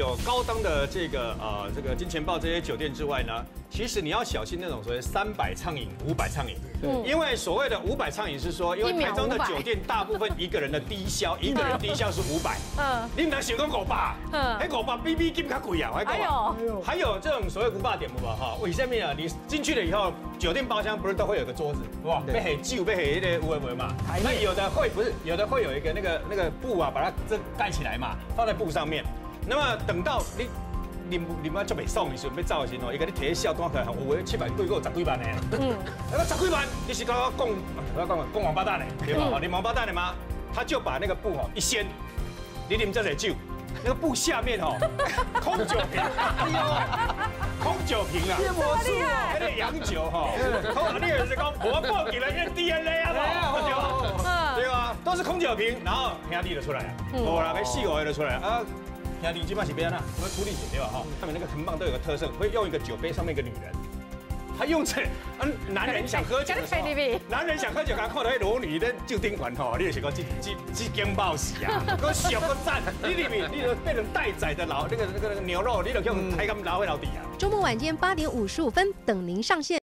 有高档的这个金钱豹这些酒店之外呢，其实你要小心那种所谓300畅饮、500畅饮。因为所谓的500畅饮是说，因为台中的酒店大部分一个人的低消，一个人低消是500。你们想讲500，那500比比金较贵啊，我讲。还有这种所谓500点不吧哈？为什么啊？你进去了以后，酒店包厢不是都会有个桌子，哇，被黑酒被黑那个有嘛？那有的会不是，有的会有一个那个布啊，把它这盖起来嘛，放在布上面。那么等到你们就袂爽的时候，要走的时候，伊甲你提笑单起来，有的7万几个10几万的，那10几万，你是跟我讲王八蛋的，对吧？你王八蛋的吗？他就把那个布一掀，你啉这些酒，那个布下面空酒瓶，空酒瓶啊，那个洋酒你也是讲我报给了验 DNA 啊，对吧？都是空酒瓶，然后兄弟就出来了，我那个4、5个就出来啊。兄弟基本上是变啦，我处理解对吧？哈，他们那个藤棒都有个特色，会用一个酒杯上面一个女人，他用这，男人想喝酒的时候，男人想喝酒，刚看到那裸女在酒店馆你也是讲这惊爆死啊，个小个赞，你里面你就变成待宰的那个牛肉，你就用台钢捞回老底啊。 周末晚间8点55分，等您上线。